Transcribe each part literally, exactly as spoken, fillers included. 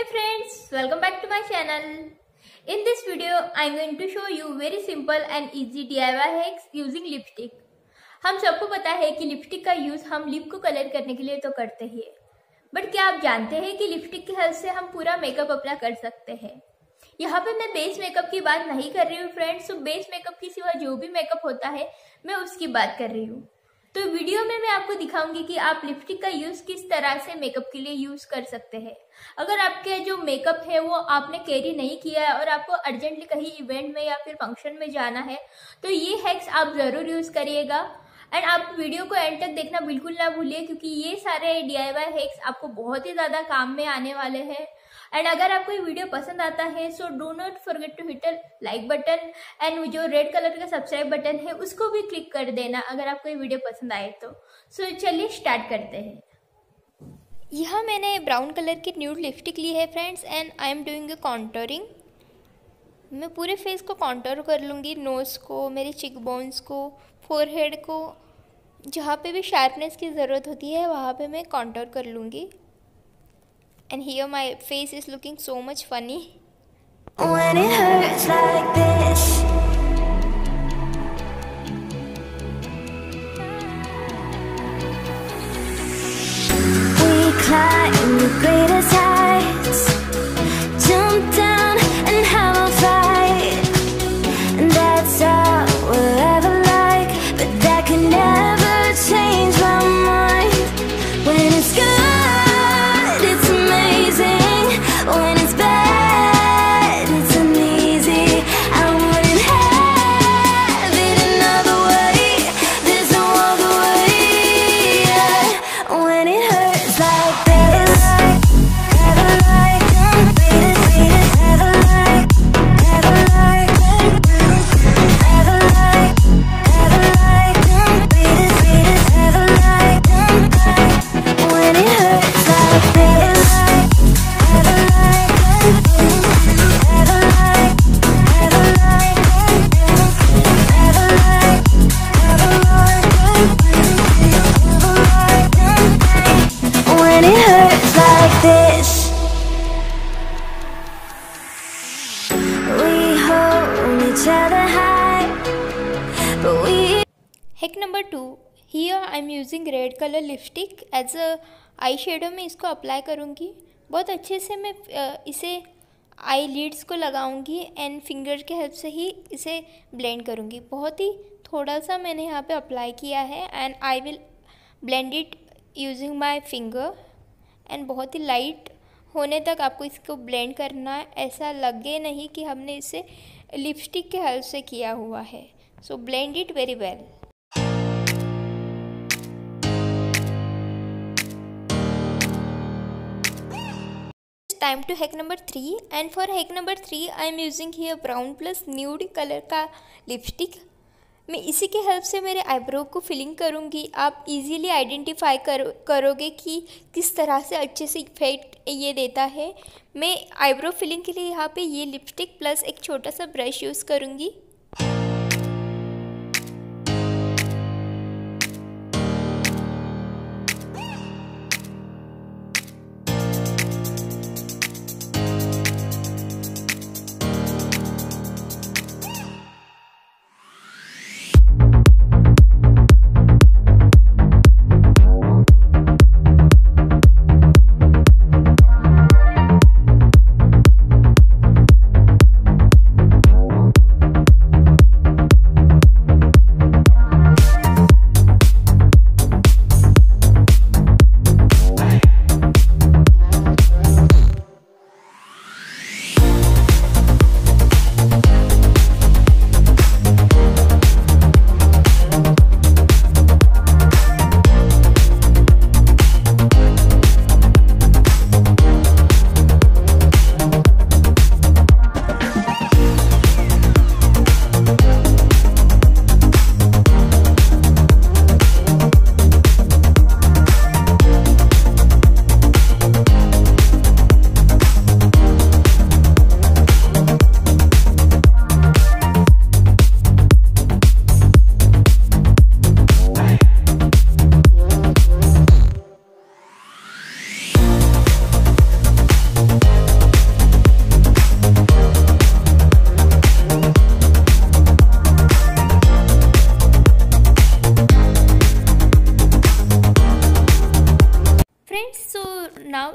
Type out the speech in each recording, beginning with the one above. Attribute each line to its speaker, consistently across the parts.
Speaker 1: Hey friends, welcome back to my channel. In this video, I am going to show you very simple and easy D I Y hacks using lipstick. हम सबको पता है कि lipstick का use हम lip को colour करने के लिए तो करते ही है, बट क्या आप जानते हैं कि लिपस्टिक की हेल्प से हम पूरा मेकअप अप्लाई कर सकते हैं। यहाँ पे मैं बेस मेकअप की बात नहीं कर रही हूँ फ्रेंड्स, तो बेस मेकअप के सिवा जो भी मेकअप होता है मैं उसकी बात कर रही हूँ। तो वीडियो में मैं आपको दिखाऊंगी कि आप लिपस्टिक का यूज किस तरह से मेकअप के लिए यूज कर सकते हैं। अगर आपके जो मेकअप है वो आपने कैरी नहीं किया है और आपको अर्जेंटली कहीं इवेंट में या फिर फंक्शन में जाना है तो ये हैक्स आप जरूर यूज करिएगा। एंड आप वीडियो को एंड तक देखना बिल्कुल ना भूलिए, क्योंकि ये सारे डी आई वाई हैक्स आपको बहुत ही ज्यादा काम में आने वाले हैं। एंड अगर आपको ये वीडियो पसंद आता है so do not forget to hit like button and जो रेड कलर का सब्सक्राइब बटन है उसको भी क्लिक कर देना अगर आपको ये वीडियो पसंद आए तो। सो so, चलिए स्टार्ट करते हैं। यहाँ मैंने ब्राउन कलर की न्यूड लिपस्टिक ली है friends and I am doing a contouring. मैं पूरे फेस को कॉन्टोर कर लूँगी, नोज़ को, मेरे चिक बोन्स को, फोरहेड को, जहाँ पे भी शार्पनेस की ज़रूरत होती है वहाँ पे मैं कॉन्टोर कर लूँगी। And here my face is looking so much funny. When it hurts like this, we climb the greatest heights, jump down and have a fight, and that's all we'll ever like, but that can never change my mind. When it's good, when it's bad, it's uneasy. I wouldn't have it another way. There's no other way. Yeah. When it hurts like this, never like, never like, never like, never like, never like, never like. When it hurts like this. Hack number two. Here I am using red color lipstick as a eye shadow में इसको apply करूँगी। बहुत अच्छे से मैं इसे आई leads को लगाऊंगी एंड फिंगर के हेल्प से ही इसे ब्लेंड करूँगी। बहुत ही थोड़ा सा मैंने यहाँ पे अप्लाई किया है and I will blend it using my finger. And बहुत ही लाइट होने तक आपको इसको ब्लेंड करना है, ऐसा लगे नहीं कि हमने इसे लिपस्टिक के हेल्प से किया हुआ है। So blend it very well. Time to hack number three, and for hack number three I am using here brown plus nude colour का लिपस्टिक। मैं इसी के हेल्प से मेरे आईब्रो को फिलिंग करूँगी। आप इजीली आइडेंटिफाई करो करोगे कि किस तरह से अच्छे से इफेक्ट ये देता है। मैं आईब्रो फिलिंग के लिए यहाँ पे ये लिपस्टिक प्लस एक छोटा सा ब्रश यूज़ करूँगी।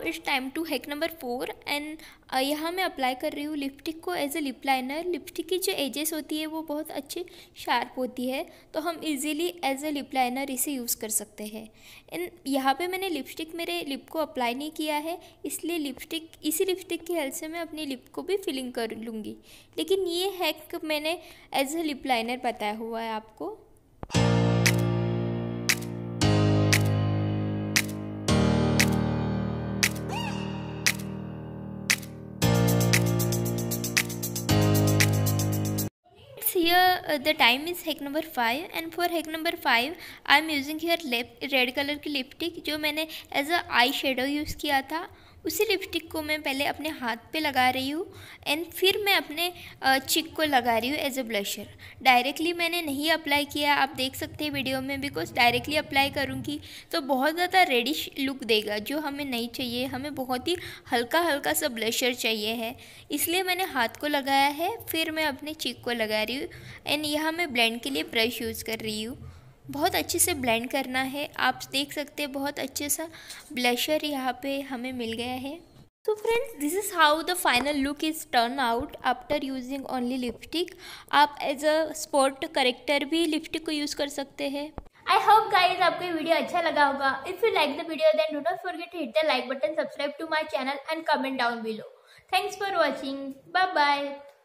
Speaker 1: It's time to hack number four and यहाँ मैं अप्लाई कर रही हूँ लिपस्टिक को as a lip liner. Lipstick की जो एजेस होती है वो बहुत अच्छी शार्प होती है, तो हम easily as a lip liner इसे यूज़ कर सकते हैं। एंड यहाँ पे मैंने लिपस्टिक मेरे लिप को अप्लाई नहीं किया है, इसलिए लिपस्टिक इसी लिपस्टिक की हेल्प से मैं अपनी लिप को भी फिलिंग कर लूँगी। लेकिन ये हैक मैंने एज अ लिप लाइनर बताया हुआ है आपको। Here uh, the time is hack number five and for hack number five I am using here red colour की लिपस्टिक जो मैंने as a eye shadow use किया था। उसी लिपस्टिक को मैं पहले अपने हाथ पे लगा रही हूँ एंड फिर मैं अपने चिक को लगा रही हूँ एज अ ब्लशर। डायरेक्टली मैंने नहीं अप्लाई किया, आप देख सकते हैं वीडियो में, बिकॉज डायरेक्टली अप्लाई करूँगी तो बहुत ज़्यादा रेडिश लुक देगा जो हमें नहीं चाहिए। हमें बहुत ही हल्का हल्का सा ब्लशर चाहिए है, इसलिए मैंने हाथ को लगाया है, फिर मैं अपने चिक को लगा रही हूँ एंड यहाँ मैं ब्लेंड के लिए ब्रश यूज़ कर रही हूँ। बहुत अच्छे से ब्लेंड करना है, आप देख सकते हैं बहुत अच्छे सा ब्लशर यहाँ पे हमें मिल गया है। तो friends, this is how the final look is turn out after using only lipstick. आप एज अ स्पॉट करेक्टर भी लिपस्टिक को यूज़ कर सकते हैं। आई होप गाइज आपको ये वीडियो अच्छा लगा होगा। If you like the video then do not forget to hit the like button, subscribe to my channel and comment down below. Thanks for watching, bye bye.